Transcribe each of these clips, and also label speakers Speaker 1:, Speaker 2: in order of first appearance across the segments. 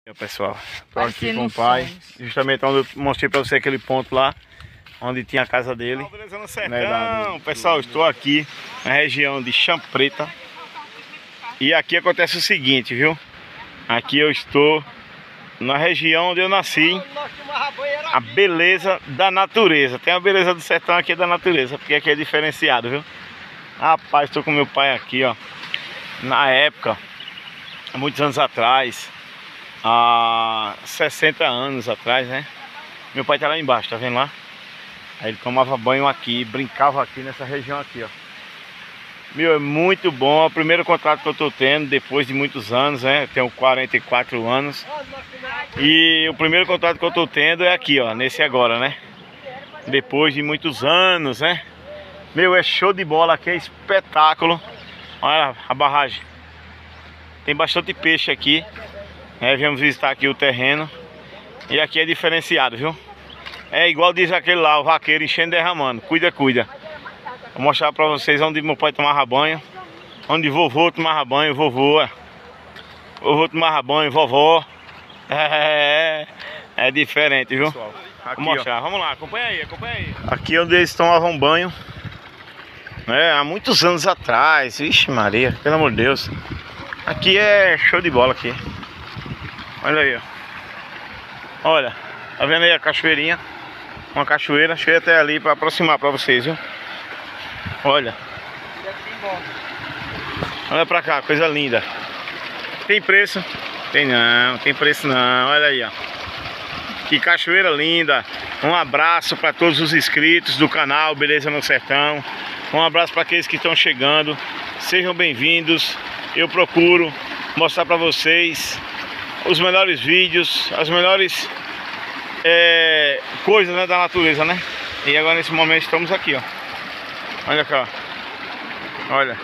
Speaker 1: Pessoal, estou aqui com o pai, justamente onde eu mostrei para você aquele ponto lá, onde tinha a casa dele. Beleza no sertão, pessoal, estou aqui na região de Chã Preta. E aqui acontece o seguinte, viu? Aqui eu estou na região onde eu nasci, a beleza da natureza. Tem a beleza do sertão aqui da natureza, porque aqui é diferenciado, viu? Rapaz, estou com meu pai aqui, ó. Na época, há muitos anos atrás, há 60 anos atrás, né? Meu pai tá lá embaixo, tá vendo lá? Aí ele tomava banho aqui, brincava aqui nessa região aqui, ó. Meu, é muito bom, é o primeiro contato que eu tô tendo depois de muitos anos, né? Eu tenho 44 anos. E o primeiro contato que eu tô tendo é aqui, ó, nesse agora, né? Depois de muitos anos, né? Meu, é show de bola aqui, é espetáculo. Olha a barragem. Tem bastante peixe aqui. Viemos visitar aqui o terreno. E aqui é diferenciado, viu? É igual diz aquele lá, o vaqueiro enchendo e derramando. Cuida, cuida. Vou mostrar pra vocês onde meu pai tomava banho. Onde vovô tomava banho, vovô. Vovô tomava banho, vovó. É diferente, viu? Pessoal, aqui, vou mostrar, ó. Vamos lá, acompanha aí, acompanha aí. Aqui onde eles tomavam banho, há muitos anos atrás. Vixe Maria, pelo amor de Deus. Aqui é show de bola aqui. Olha aí, ó. Olha, tá vendo aí a cachoeirinha? Uma cachoeira, deixa eu ir até ali para aproximar para vocês, viu? Olha. Olha pra cá, coisa linda. Tem preço? Tem não, tem preço não. Olha aí, ó. Que cachoeira linda. Um abraço para todos os inscritos do canal Beleza no Sertão. Um abraço para aqueles que estão chegando. Sejam bem-vindos. Eu procuro mostrar para vocês os melhores vídeos, as melhores coisas, né, da natureza, né? E agora nesse momento estamos aqui, ó. Olha cá. Olha.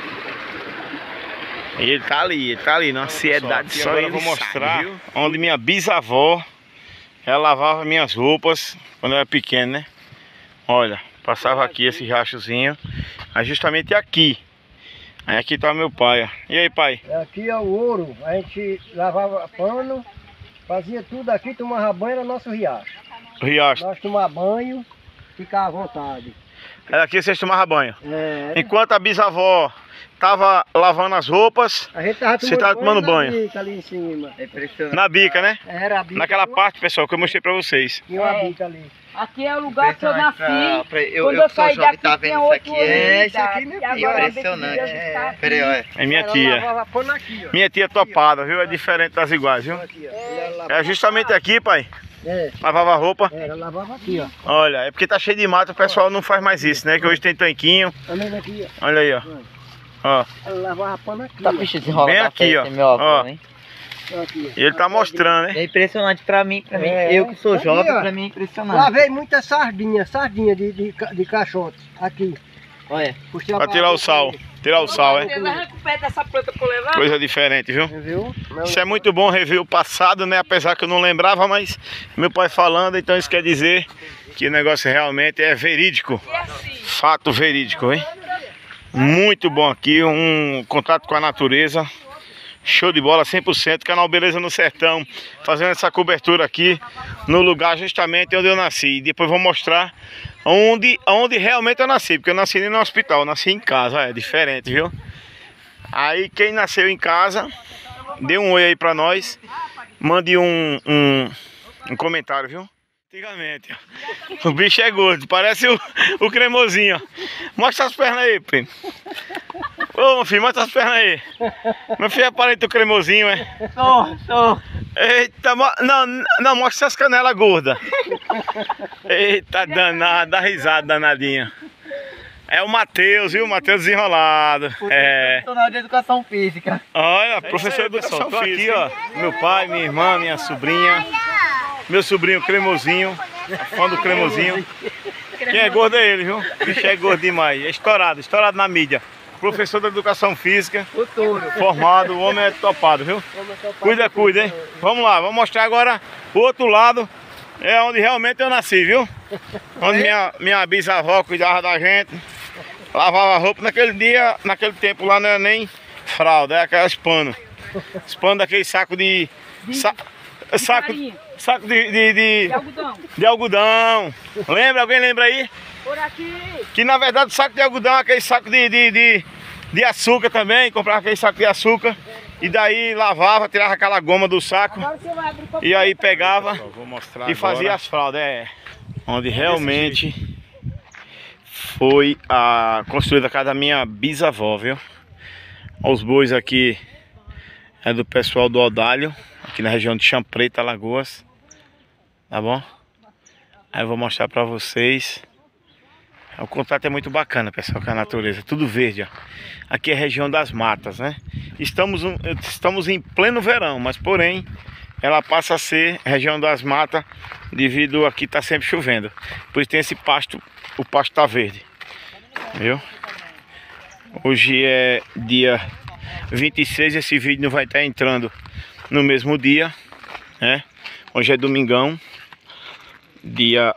Speaker 1: E ele tá ali, na ansiedade. Só agora eu vou mostrar, viu? Onde minha bisavó, ela lavava minhas roupas quando eu era pequeno, né? Olha, passava aqui esse rachozinho. Aí justamente aqui. Aí aqui tá meu pai, ó. E aí, pai?
Speaker 2: Aqui é o ouro. A gente lavava pano, fazia tudo aqui, tomava banho no nosso riacho.
Speaker 1: O riacho.
Speaker 2: Nós tomávamos banho, ficava à vontade.
Speaker 1: Era aqui vocês tomavam banho.
Speaker 2: É.
Speaker 1: Enquanto a bisavó tava lavando as roupas,
Speaker 2: A gente tava
Speaker 1: você tava tomando banho.
Speaker 2: na bica ali em cima. É impressionante.
Speaker 1: Na bica, né?
Speaker 2: Era a bica.
Speaker 1: Naquela parte, pessoal, que eu mostrei pra vocês.
Speaker 2: Tinha uma bica ali.
Speaker 3: Aqui é o lugar que eu nasci.
Speaker 4: Quando eu saí daqui,
Speaker 3: tá vendo isso aqui?
Speaker 4: Isso aqui, meu filho, impressionante. Peraí, olha.
Speaker 1: É minha
Speaker 2: Ela
Speaker 1: tia.
Speaker 2: lavava pano aqui, ó.
Speaker 1: Minha tia topada, viu? É diferente das iguais, viu?
Speaker 2: Aqui, ó. Ela lavava-
Speaker 1: É justamente aqui, pai.
Speaker 2: É.
Speaker 1: Lavava a roupa.
Speaker 2: Ela lavava aqui, ó.
Speaker 1: Olha, é porque tá cheio de mato, o pessoal não faz mais isso, né? Que hoje tem tanquinho.
Speaker 2: Também aqui, ó.
Speaker 1: Olha aí, ó. Ó.
Speaker 2: Ela lavava pano aqui,
Speaker 3: Tá
Speaker 2: ó.
Speaker 3: bicho desenrola
Speaker 1: Bem
Speaker 3: da
Speaker 1: aqui,
Speaker 3: festa,
Speaker 1: ó.
Speaker 3: meu avô,
Speaker 1: Ó.
Speaker 3: hein?
Speaker 2: Aqui, ó.
Speaker 1: E ele tá mostrando, né?
Speaker 3: É impressionante pra mim,
Speaker 2: É,
Speaker 3: eu que sou
Speaker 2: aqui,
Speaker 3: jovem,
Speaker 2: ó.
Speaker 3: pra mim é impressionante.
Speaker 2: Lavei muita sardinha de caixote aqui.
Speaker 3: Olha,
Speaker 2: Puxei a
Speaker 1: Pra tirar o sal. Tirar o sal, é?
Speaker 3: recupera dessa planta pra levar?
Speaker 1: Coisa diferente, viu?
Speaker 2: Viu?
Speaker 1: Isso é muito bom rever o passado, né? Apesar que eu não lembrava, mas meu pai falando, então isso quer dizer que o negócio realmente é verídico. Fato verídico, hein? Muito bom aqui, um contato com a natureza. Show de bola, 100%. Canal Beleza no Sertão, fazendo essa cobertura aqui no lugar justamente onde eu nasci. E depois vou mostrar onde realmente eu nasci, porque eu nasci nem no hospital, eu nasci em casa, é diferente, viu? Aí quem nasceu em casa, dê um oi aí pra nós, mande um comentário, viu? Antigamente, ó. O bicho é gordo, parece o cremosinho, ó. Mostra as pernas aí, primo. Ô, meu filho, mostra as pernas aí. Meu filho é parente do cremosinho, é?
Speaker 3: Sou.
Speaker 1: Eita, não, mostra essas canelas gordas. Eita, danada, dá risada danadinha. É o Matheus, viu? Matheus desenrolado. É.
Speaker 3: Profissional de educação física.
Speaker 1: Olha, professor de educação física. Aqui, ó. Meu pai, minha irmã, minha sobrinha. Meu sobrinho cremosinho. Fã do cremosinho. Quem é gordo é ele, viu? O bicho é gordo demais. É estourado na mídia. Professor da educação física.
Speaker 2: Futuro.
Speaker 1: Formado, o homem é topado, viu? Cuida, cuida, hein? Vamos lá, vamos mostrar agora o outro lado. É onde realmente eu nasci, viu? Onde minha bisavó cuidava da gente. Lavava a roupa naquele tempo lá não era nem fralda, é aquelas panos. Os panos daquele saco de... saco de
Speaker 3: algodão.
Speaker 1: de algodão. Lembra? Alguém lembra aí?
Speaker 3: Por aqui.
Speaker 1: Que na verdade o saco de algodão é aquele saco de açúcar também. Comprava aquele saco de açúcar. E daí lavava, tirava aquela goma do saco.
Speaker 3: Agora você vai abrir
Speaker 1: E aí pegava
Speaker 2: Vou mostrar
Speaker 1: e fazia as fraldas. Onde realmente foi construída a casa da minha bisavó, viu? Os bois aqui é do pessoal do Odalho, aqui na região de Champreta, Alagoas. Tá bom? Aí eu vou mostrar pra vocês. O contato é muito bacana, pessoal, com a natureza. Tudo verde, ó. Aqui é a região das matas, né? Estamos em pleno verão, mas porém ela passa a ser região das matas devido aqui tá sempre chovendo. Por isso tem esse pasto, o pasto tá verde. Viu? Hoje é dia 26, esse vídeo não vai estar entrando no mesmo dia, né? Hoje é domingão, dia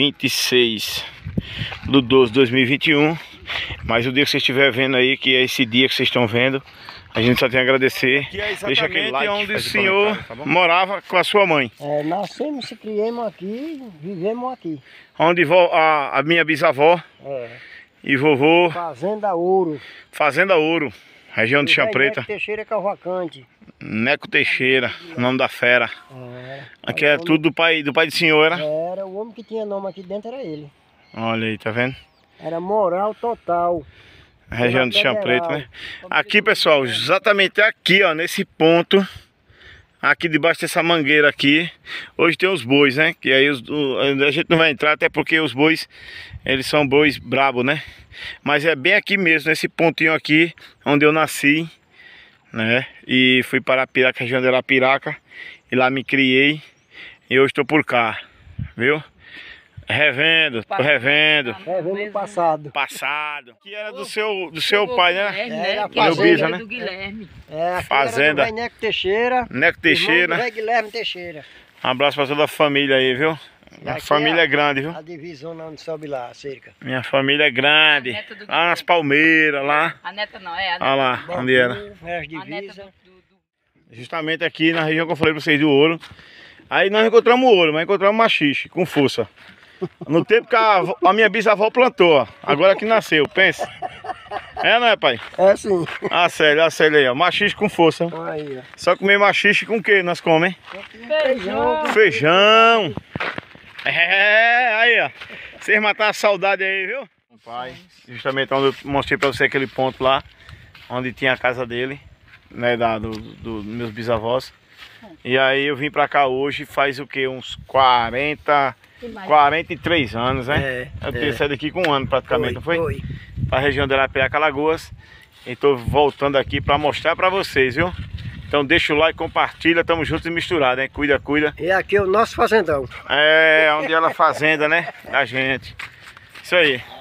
Speaker 1: 26/12/2021. Mas o dia que você estiver vendo aí, que é esse dia que vocês estão vendo, a gente só tem a agradecer. Que é deixa aquele like, onde o senhor tá morava com a sua mãe.
Speaker 2: Nascemos, se criamos aqui, vivemos aqui.
Speaker 1: Onde a minha bisavó e vovô...
Speaker 2: Fazenda Ouro.
Speaker 1: Fazenda Ouro, região de Champreta.
Speaker 2: Neco Teixeira Cavalcante.
Speaker 1: Neco Teixeira, o nome da fera. Aqui é tudo do pai do senhor, era?
Speaker 2: Era, o homem que tinha nome aqui dentro era ele.
Speaker 1: Olha aí, tá vendo?
Speaker 2: Era moral total.
Speaker 1: Região de Champreta, né? Aqui, pessoal, exatamente aqui, ó, nesse ponto, aqui debaixo dessa mangueira aqui, hoje tem os bois, né? Que aí a gente não vai entrar, até porque os bois, eles são bois brabo, né? Mas é bem aqui mesmo, nesse pontinho aqui, onde eu nasci, né? E fui para Arapiraca, região de Arapiraca, e lá me criei, e hoje estou por cá, viu? Tô revendo.
Speaker 2: Revendo o passado.
Speaker 1: Que era do seu pai, né?
Speaker 2: Era
Speaker 1: Meu bisa, né?
Speaker 3: Do Guilherme.
Speaker 1: Fazenda.
Speaker 2: Era do Neco Teixeira.
Speaker 1: Neco Teixeira.
Speaker 2: Zé Guilherme Teixeira.
Speaker 1: Um abraço para toda a família aí, viu? Minha família é grande, viu?
Speaker 2: A divisão lá onde sobe lá, a cerca.
Speaker 1: Minha família é grande. Lá nas palmeiras, lá.
Speaker 3: A neta não, é a neta.
Speaker 1: Olha lá, onde era.
Speaker 2: As divisas.
Speaker 1: Justamente aqui na região que eu falei para vocês do ouro. Aí nós encontramos o ouro, mas encontramos machixe, com força. No tempo que a minha bisavó plantou, ó. Agora que nasceu, pensa. É, não é, pai?
Speaker 2: É sim.
Speaker 1: A Célia aí, ó. Machixe com força.
Speaker 2: Aí, ó.
Speaker 1: Só comer machixe com o que nós comemos,
Speaker 3: Feijão.
Speaker 1: Feijão. Aí, ó. Vocês mataram a saudade aí, viu? Pai, justamente onde eu mostrei pra você aquele ponto lá, onde tinha a casa dele, né, dos meus bisavós. E aí eu vim pra cá hoje, faz o que? Uns 43 anos, né? Eu tinha saído daqui com um ano praticamente, não foi?
Speaker 2: Foi.
Speaker 1: Pra região de Arapiraca, Alagoas. E tô voltando aqui pra mostrar pra vocês, viu? Então deixa o like, compartilha, tamo juntos e misturados, hein? Cuida.
Speaker 2: E aqui é o nosso fazendão.
Speaker 1: É, onde ela fazenda, né? Da gente. Isso aí.